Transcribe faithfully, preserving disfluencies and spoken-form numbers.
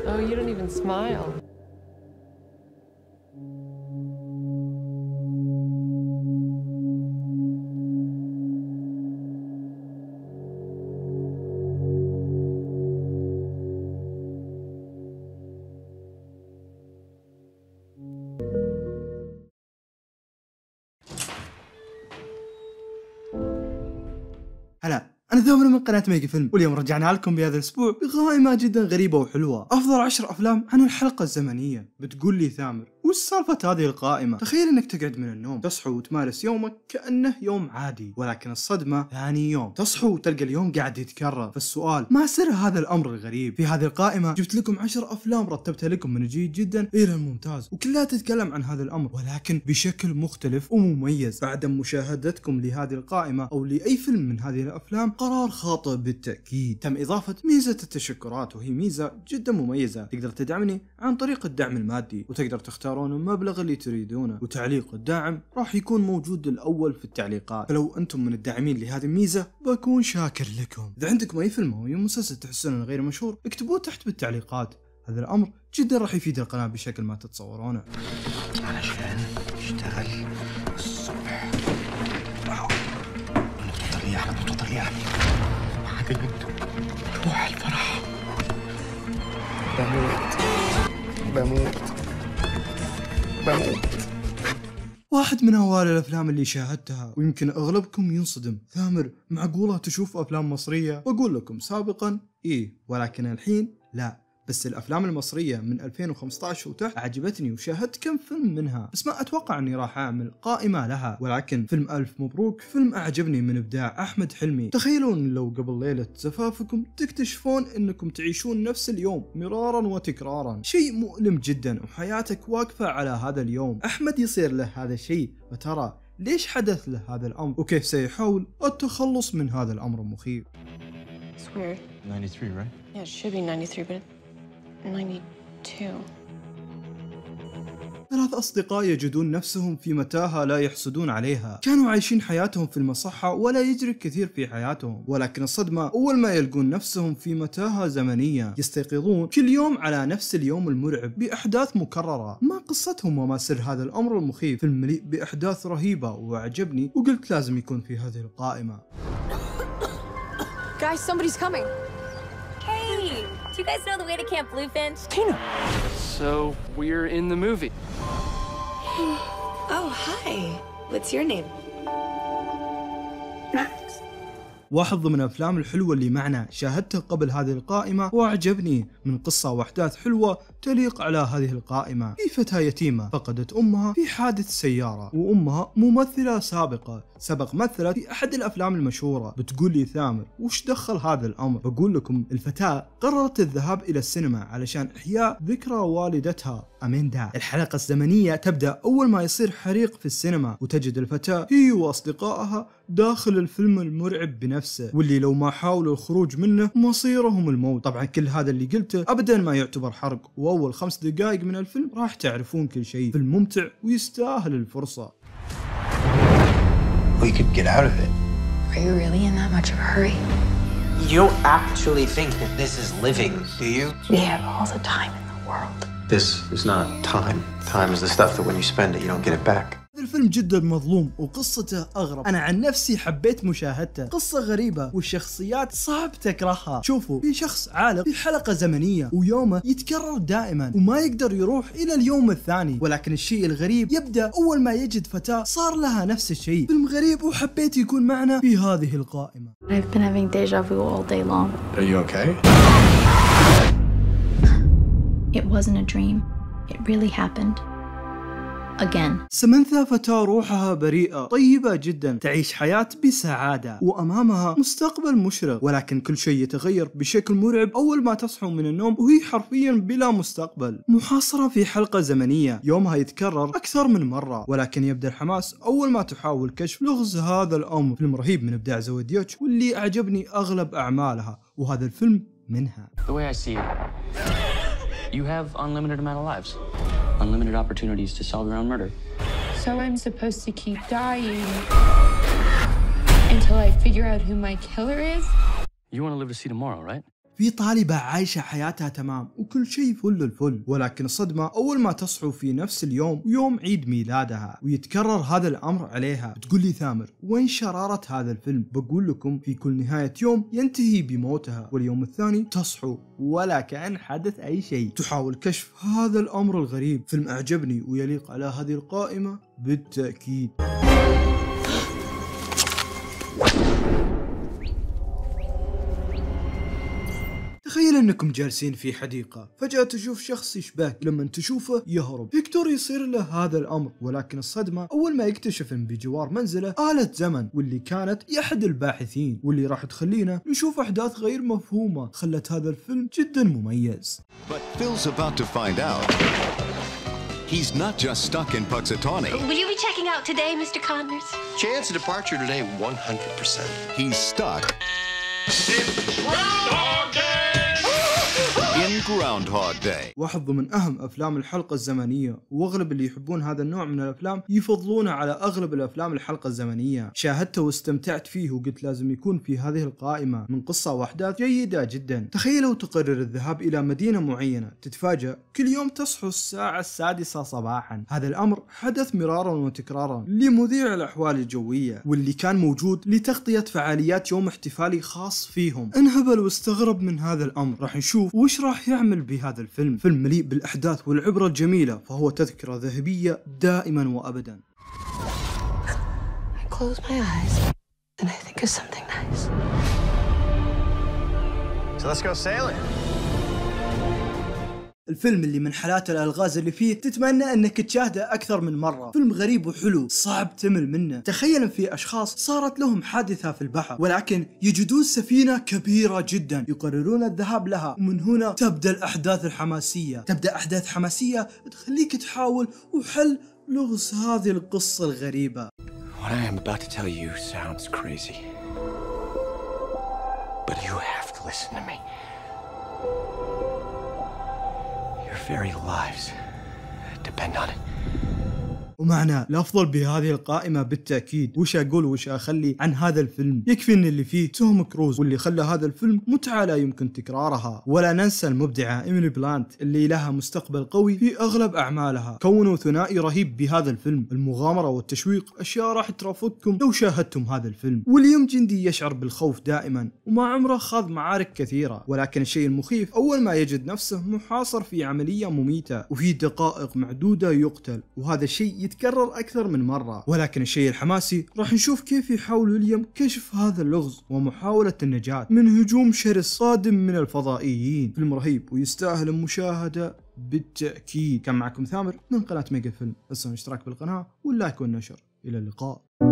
Oh, you don't even smile. هلا، أنا ثامر من قناة ميجا فيلم، واليوم رجعنا لكم بهذا الأسبوع بقائمة جدا غريبة وحلوة، أفضل عشر أفلام عن الحلقة الزمنية. بتقول لي ثامر وش سالفة هذه القائمة؟ تخيل إنك تقعد من النوم تصحو وتمارس يومك كأنه يوم عادي، ولكن الصدمة ثاني يوم تصحو وتلقى اليوم قاعد يتكرر. فالسؤال ما سر هذا الأمر الغريب؟ في هذه القائمة جبت لكم عشر أفلام رتبتها لكم من الجيد جدا إلى الممتاز، وكلها تتكلم عن هذا الأمر ولكن بشكل مختلف ومميز. بعد مشاهدتكم لهذه القائمة أو لأي فيلم من هذه الأفلام قرار خاطئ بالتأكيد. تم إضافة ميزة التشكرات، وهي ميزة جدا مميزة. تقدر تدعمني عن طريق الدعم المادي، وتقدر تختارون المبلغ اللي تريدونه، وتعليق الدعم راح يكون موجود الأول في التعليقات. فلو أنتم من الداعمين لهذه الميزة بكون شاكر لكم. إذا عندكم أي فيلم أو أي مسلسل تحسونه غير مشهور اكتبوه تحت بالتعليقات، هذا الأمر جدا راح يفيد القناة بشكل ما تتصورونه. علشان اشتغل الصبح. نقطة طليعة نقطة طليعة بعدين روح الفرح. بموت بموت بموت. واحد من أوائل الأفلام اللي شاهدتها، ويمكن أغلبكم ينصدم، ثامر معقولة تشوف أفلام مصرية؟ بقول لكم سابقا إيه، ولكن الحين لا. بس الأفلام المصرية من ألفين وخمسة عشر وتحت عجبتني وشاهدت كم فيلم منها، بس ما أتوقع أني راح أعمل قائمة لها. ولكن فيلم ألف مبروك فيلم أعجبني من إبداع أحمد حلمي. تخيلون لو قبل ليلة زفافكم تكتشفون أنكم تعيشون نفس اليوم مرارا وتكرارا، شيء مؤلم جدا، وحياتك واقفة على هذا اليوم. أحمد يصير له هذا الشيء، وترى ليش حدث له هذا الأمر، وكيف سيحاول التخلص من هذا الأمر المخيف. It's weird. ninety-three, right? Yeah, it should be ninety-three, but ninety-two. ثلاث أصدقاء يجدون نفسهم في متاهة لا يحسدون عليها. كانوا عايشين حياتهم في المصحة ولا يجري كثير في حياتهم، ولكن الصدمة أول ما يلقون نفسهم في متاهة زمنية. يستيقظون كل يوم على نفس اليوم المرعب بأحداث مكررة. ما قصتهم وما سر هذا الأمر المخيف؟ فيلم مليء بأحداث رهيبة وأعجبني، وقلت لازم يكون في هذه القائمة. Guys, somebody's coming. Hey, do you guys know the way to Camp Bluefinch? Tina. So we're in the movie. Oh, hi. What's your name? واحد ضمن الأفلام الحلوة اللي معنا شاهدته قبل هذه القائمة وأعجبني، من قصة وأحداث حلوة تليق على هذه القائمة. في فتاة يتيمة فقدت أمها في حادث سيارة، وأمها ممثلة سابقة سبق مثلت في أحد الأفلام المشهورة. بتقول لي ثامر وش دخل هذا الأمر؟ بقول لكم الفتاة قررت الذهاب إلى السينما علشان إحياء ذكرى والدتها أميندا. الحلقة الزمنية تبدأ أول ما يصير حريق في السينما، وتجد الفتاة هي وأصدقائها داخل الفيلم المرعب بنفسه، واللي لو ما حاولوا الخروج منه مصيرهم الموت. طبعا كل هذا اللي قلته أبدا ما يعتبر حرق، وأول خمس دقائق من الفيلم راح تعرفون كل شيء. فيلم ممتع ويستاهل الفرصة. We could get out of it. Are you really in that much of a hurry? You don't actually think that this is living, do you? We have all the time in the world. This is not time. Time is the stuff that when you spend it, you don't get it back. الفيلم جدا مظلوم وقصته أغرب. أنا عن نفسي حبيت مشاهدته، قصة غريبة والشخصيات صعب تكرهها. شوفوا، في شخص عالق في حلقة زمنية ويومه يتكرر دائما وما يقدر يروح إلى اليوم الثاني، ولكن الشيء الغريب يبدأ أول ما يجد فتاة صار لها نفس الشيء. فيلم غريب وحبيت يكون معنا في هذه القائمة. I've been having deja vu all day long. Are you okay? It wasn't a dream. It really happened. Again. سمنثا فتاة روحها بريئة طيبة جدا، تعيش حياة بسعادة وأمامها مستقبل مشرق، ولكن كل شيء يتغير بشكل مرعب أول ما تصحو من النوم وهي حرفيا بلا مستقبل، محاصرة في حلقة زمنية يومها يتكرر أكثر من مرة. ولكن يبدأ الحماس أول ما تحاول كشف لغز هذا الأمر. فيلم رهيب من إبداع زوديوتش، واللي أعجبني أغلب أعمالها، وهذا الفيلم منها. The way I see it, you have unlimited amount of lives, unlimited opportunities to solve your own murder. So I'm supposed to keep dying until I figure out who my killer is? You want to live to see tomorrow, right? في طالبة عايشة حياتها تمام وكل شيء فل الفل، ولكن الصدمة أول ما تصحو في نفس اليوم ويوم عيد ميلادها ويتكرر هذا الأمر عليها. بتقول لي ثامر وين شرارة هذا الفيلم؟ بقول لكم في كل نهاية يوم ينتهي بموتها واليوم الثاني تصحو ولا كأن حدث أي شيء. تحاول كشف هذا الأمر الغريب. فيلم أعجبني ويليق على هذه القائمة بالتأكيد. تخيل انكم جالسين في حديقة، فجأة تشوف شخص يشبهك، لما تشوفه يهرب. فيكتور يصير له هذا الامر، ولكن الصدمة اول ما يكتشف ان بجوار منزله آلة زمن، واللي كانت يحد الباحثين، واللي راح تخلينا نشوف احداث غير مفهومة خلت هذا الفيلم جدا مميز. But Phil's about to find out. He's not just stuck in Puxatawny. Will you be checking out today, Mister Connors? Chance of departure today, one hundred percent. He's stuck in Groundhog Day. واحد ضمن أهم أفلام الحلقة الزمنية، وأغلب اللي يحبون هذا النوع من الأفلام يفضلونه على أغلب الأفلام الحلقة الزمنية. شاهدته واستمتعت فيه وقلت لازم يكون في هذه القائمة من قصة وأحداث جيدة جدا. تخيلوا تقرر الذهاب إلى مدينة معينة، تتفاجأ كل يوم تصحو الساعة السادسة صباحا. هذا الأمر حدث مرارا وتكرارا لمذيع الأحوال الجوية، واللي كان موجود لتغطية فعاليات يوم احتفالي خاص فيهم. انهبل واستغرب من هذا الأمر. راح نشوف وش راح يعمل بهذا الفيلم. فيلم مليء بالأحداث والعبرة الجميلة، فهو تذكرة ذهبية دائما وأبدا. I close my eyes and I think of something nice. So let's go sailing. الفيلم اللي من حالات الألغاز اللي فيه تتمنى انك تشاهده اكثر من مرة. فيلم غريب وحلو صعب تمل منه. تخيل في اشخاص صارت لهم حادثة في البحر، ولكن يجدون سفينة كبيرة جدا يقررون الذهاب لها، ومن هنا تبدأ الاحداث الحماسية. تبدأ احداث حماسية تخليك تحاول وحل لغز هذه القصة الغريبة. What I am about to tell you sounds crazy, but you have to listen to me. Your very lives depend on it. ومعنا الأفضل بهذه القائمة بالتأكيد. وش أقول وش أخلي عن هذا الفيلم؟ يكفي إن اللي فيه توم كروز، واللي خلى هذا الفيلم متعة لا يمكن تكرارها. ولا ننسى المبدعة إيميلي بلانت اللي لها مستقبل قوي في أغلب أعمالها. كونوا ثنائي رهيب بهذا الفيلم. المغامرة والتشويق أشياء راح ترافقكم لو شاهدتم هذا الفيلم. ويليام جندي يشعر بالخوف دائما، وما عمره خاض معارك كثيرة، ولكن الشيء المخيف أول ما يجد نفسه محاصر في عملية مميتة وفي دقائق معدودة يقتل، وهذا الشيء يتكرر أكثر من مرة. ولكن الشيء الحماسي راح نشوف كيف يحاول ويليام كشف هذا اللغز ومحاولة النجاة من هجوم شرس صادم من الفضائيين. فيلم رهيب ويستاهل المشاهدة بالتأكيد. كان معكم ثامر من قناة ميجا فيلم. لا تنسون الاشتراك بالقناة واللايك والنشر. إلى اللقاء.